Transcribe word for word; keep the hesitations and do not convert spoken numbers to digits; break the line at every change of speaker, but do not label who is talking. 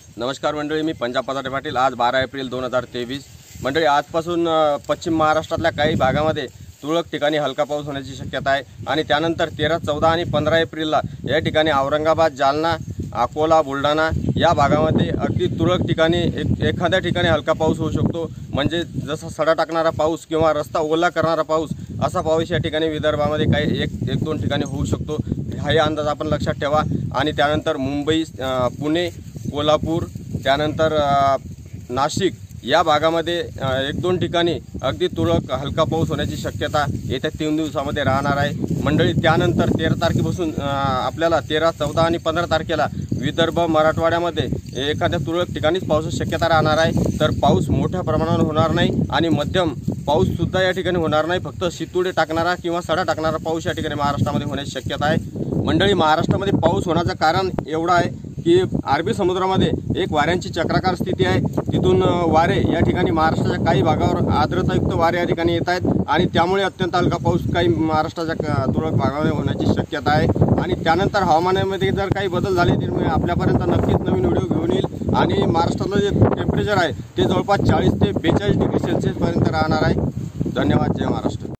नमस्कार मंडळी, मी पंजाब पदाटे पाटील। आज बारा एप्रिल दोन हजार तेवीस मंडळी, आजपासून पश्चिम महाराष्ट्रातल्या काही भागामध्ये तुरळक ठिकाणी हलका पाऊस होण्याची शक्यता आहे आणि त्यानंतर तेरा चौदा आणि पंधरा एप्रिलला या ठिकाणी औरंगाबाद, जालना, अकोला, बुलढाणा या भागामध्ये अगदी तुरळक ठिकाणी एक एखाद्या ठिकाणी हलका पाऊस होऊ शकतो। म्हणजे जसा सडा टाकणारा पाऊस किंवा रस्ता ओला करणारा पाऊस असा पाऊस या ठिकाणी विदर्भामध्ये काही एक एक दोन ठिकाणी होऊ शकतो। हाही अंदाज आपण लक्षात ठेवा। आणि त्यानंतर मुंबई, पुणे, कोल्हापूर, त्यानंतर नाशिक या भागामध्ये एक दोन ठिकाणी अगदी तुरळक हलका पाऊस होण्याची शक्यता येत्या तीन दिवसामध्ये राहणार आहे मंडळी। त्यानंतर तेरा तारखेपासून आपल्याला तेरा चौदा आणि पंधरा तारखेला विदर्भ, मराठवाड्यामध्ये एखाद्या तुरळक ठिकाणीच पावसाची शक्यता राहणार आहे। तर पाऊस मोठ्या प्रमाणावर होणार नाही आणि मध्यम पाऊस सुद्धा या ठिकाणी होणार नाही। फक्त शितुडे टाकणारा किंवा सडा टाकणारा पाऊस या ठिकाणी महाराष्ट्रामध्ये होण्याची शक्यता आहे मंडळी। महाराष्ट्रामध्ये पाऊस होण्याचं कारण एवढं आहे की अरबी समुद्रामध्ये एक वाऱ्यांची चक्राकार स्थिती आहे। तिथून वारे या ठिकाणी महाराष्ट्राच्या काही भागावर आर्द्रतायुक्त वारे या ठिकाणी येत आहेत आणि त्यामुळे अत्यंत हलका पाऊस काही महाराष्ट्राच्या तुरळक भागामध्ये होण्याची शक्यता आहे। आणि त्यानंतर हवामानामध्ये जर काही बदल झाले तर आपल्यापर्यंत नक्कीच नवीन व्हिडिओ घेऊन येईल। आणि महाराष्ट्रातलं जे टेम्परेचर आहे ते जवळपास चाळीस ते बेचाळीस डिग्री सेल्सिअसपर्यंत राहणार आहे। धन्यवाद। जय महाराष्ट्र।